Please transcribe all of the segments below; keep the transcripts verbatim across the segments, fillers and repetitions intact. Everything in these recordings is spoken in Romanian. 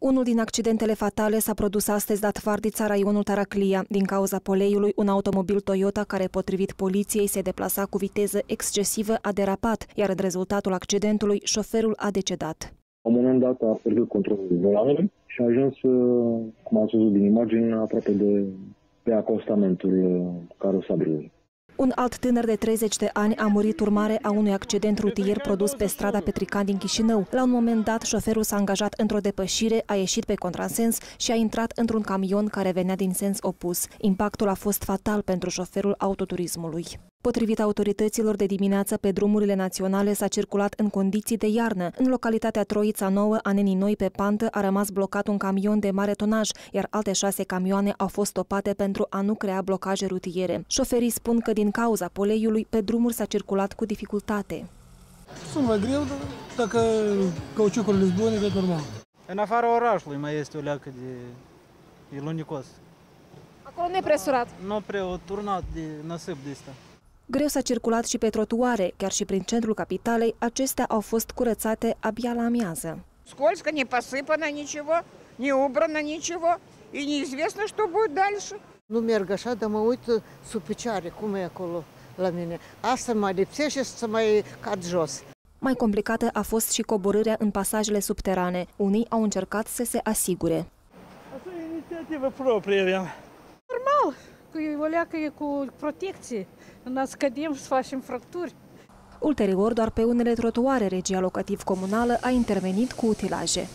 Unul din accidentele fatale s-a produs astăzi la Tvardița, raionul Taraclia. Din cauza poleiului, un automobil Toyota care, potrivit poliției, se deplasa cu viteză excesivă a derapat, iar în rezultatul accidentului, șoferul a decedat. La un moment dat a pierdut controlul volanului și a ajuns, cum ați văzut din imagine, aproape de, de acostamentul carosabilului. Un alt tânăr de treizeci de ani a murit urmare a unui accident rutier produs pe strada Petrican din Chișinău. La un moment dat, șoferul s-a angajat într-o depășire, a ieșit pe contrasens și a intrat într-un camion care venea din sens opus. Impactul a fost fatal pentru șoferul autoturismului. Potrivit autorităților, de dimineață pe drumurile naționale s-a circulat în condiții de iarnă. În localitatea Troița Nouă, a Nenii Noi, pe pantă, a rămas blocat un camion de mare tonaj, iar alte șase camioane au fost stopate pentru a nu crea blocaje rutiere. Șoferii spun că din cauza poleiului, pe drumuri s-a circulat cu dificultate. Sunt mai greu, dar dacă cauciucurile sunt bune, e normal. În afara orașului mai este o leacă de e lunicos. Acolo nu e presurat? Nu prea o turnat de nasip de asta. Greu s-a circulat și pe trotuare, chiar și prin centrul capitalei, acestea au fost curățate abia la amiază. Скользко, не посыпано ничего, не убрано nicivo, и неизвестно, что будет дальше. Nu merg așa, dar mă uit sub picioare, cum e acolo la mine. Asta mă lipsește să mai cad jos. Mai complicată a fost și coborârea în pasajele subterane. Unii au încercat să se asigure. Asta e inițiativă proprie aveam. Normal, că e o leacă e cu protecție. N-a scădem să facem fracturi. Ulterior, doar pe unele trotuare, Regia Locativ-Comunală a intervenit cu utilaje.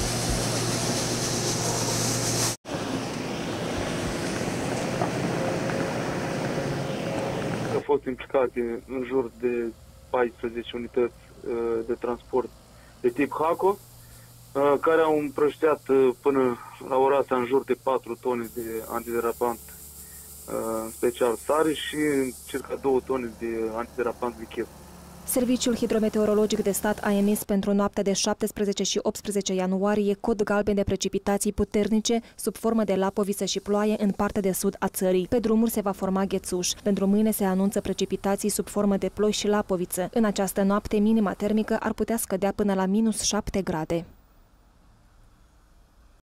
Au fost implicate în jur de paisprezece unități de transport de tip HACO, care au împrășteat până la ora asta în jur de patru tone de antiderapant, în special sare, și circa două tone de antiderapant lichid. Serviciul Hidrometeorologic de Stat a emis pentru noaptea de șaptesprezece și optsprezece ianuarie cod galben de precipitații puternice sub formă de lapoviță și ploaie în partea de sud a țării. Pe drumuri se va forma ghețuș. Pentru mâine se anunță precipitații sub formă de ploi și lapoviță. În această noapte, minima termică ar putea scădea până la minus șapte grade.